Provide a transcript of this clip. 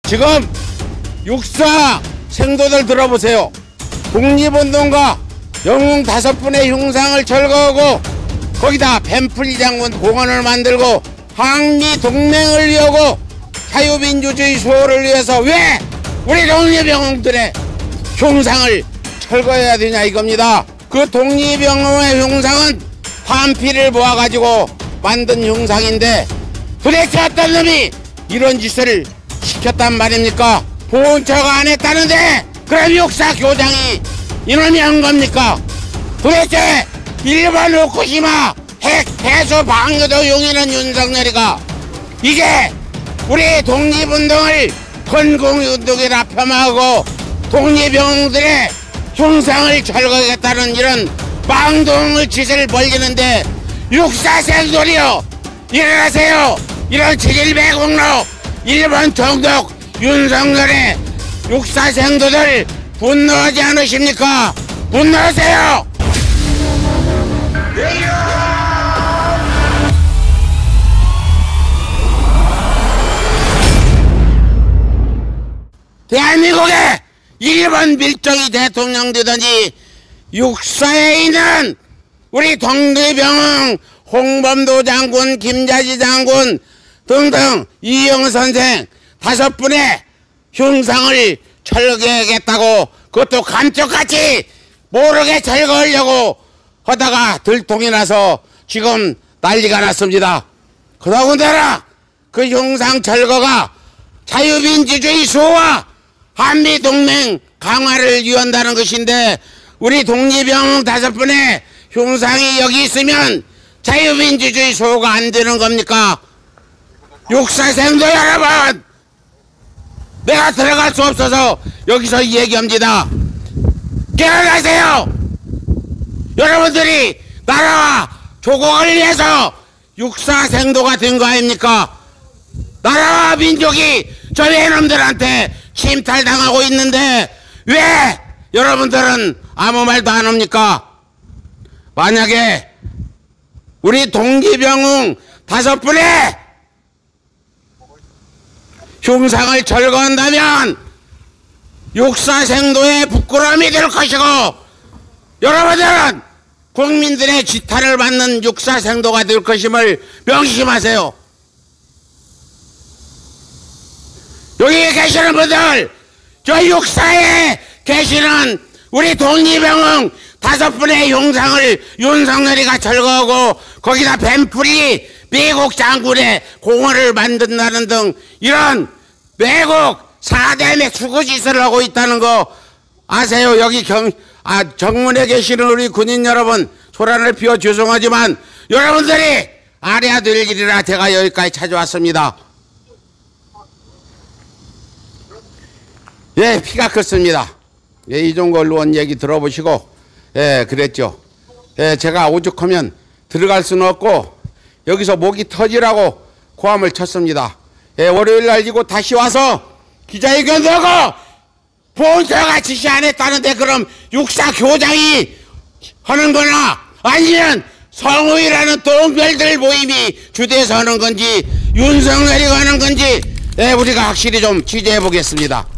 지금 육사 생도들 들어보세요. 독립운동가 영웅 5분의 흉상을 철거하고 거기다 벤플리 장군 공원을 만들고 항미 동맹을 이루고 자유민주주의 수호를 위해서 왜 우리 독립영웅들의 흉상을 철거해야 되냐 이겁니다. 그 독립영웅의 흉상은 반피를 모아가지고 만든 흉상인데 도대체 어떤 놈이 이런 짓을 시켰단 말입니까? 보훈처가 안 했다는데 그럼 육사 교장이 이놈이 한 겁니까? 도대체 일본 후쿠시마 핵 해소 방류도 용인한 윤석열이가 이제 우리 독립운동을 건국운동이라 폄하하고 독립영웅들의 흉상을 철거하겠다는 이런 망동의 짓을 벌이는데 육사생들이요 일어나세요. 이런 지질배공로 일본 총독 윤석열의 육사생도들 분노하지 않으십니까? 분노하세요. 대한민국에 일본 밀정이 대통령 되더니 육사에 있는 우리 독립영웅 홍범도 장군, 김자지 장군 등등 이영 선생 5분의 흉상을 철거하겠다고 그것도 감쪽같이 모르게 철거하려고 하다가 들통이 나서 지금 난리가 났습니다. 그러고더라 그 흉상 철거가 자유민주주의 수호와 한미동맹 강화를 위한다는 것인데 우리 독립영웅 5분의 흉상이 여기 있으면 자유민주주의 수호가 안 되는 겁니까? 육사생도 여러분, 내가 들어갈 수 없어서 여기서 얘기합니다. 깨어나세요. 여러분들이 나라와 조국을 위해서 육사생도가 된 거 아닙니까? 나라와 민족이 저 외놈들한테 침탈당하고 있는데 왜 여러분들은 아무 말도 안 합니까? 만약에 우리 독립영웅 5분의 흉상을 철거한다면 육사생도의 부끄러움이 될 것이고 여러분들은 국민들의 지탄을 받는 육사생도가 될 것임을 명심하세요. 여기 계시는 분들, 저 육사에 계시는 우리 독립영웅 5분의 흉상을 윤석열이가 철거하고 거기다 벤플리 미국 장군의 공원을 만든다는 등 이런 외국 4대의 추구짓을 하고 있다는 거 아세요? 여기 정문에 계시는 우리 군인 여러분, 소란을 피워 죄송하지만 여러분들이 알아야 될 일이라 제가 여기까지 찾아왔습니다. 예, 피가 컸습니다. 예, 이종걸 의원 얘기 들어보시고, 예, 그랬죠. 예, 제가 오죽하면 들어갈 수는 없고, 여기서 목이 터지라고 고함을 쳤습니다. 예, 월요일날 이고 다시 와서 기자회견도 하고, 보훈처가 지시 안 했다는데 그럼 육사 교장이 하는 거나, 아니면 성우이라는 똥별들 모임이 주대해서 하는 건지, 윤석열이가 하는 건지, 예, 우리가 확실히 좀 취재해 보겠습니다.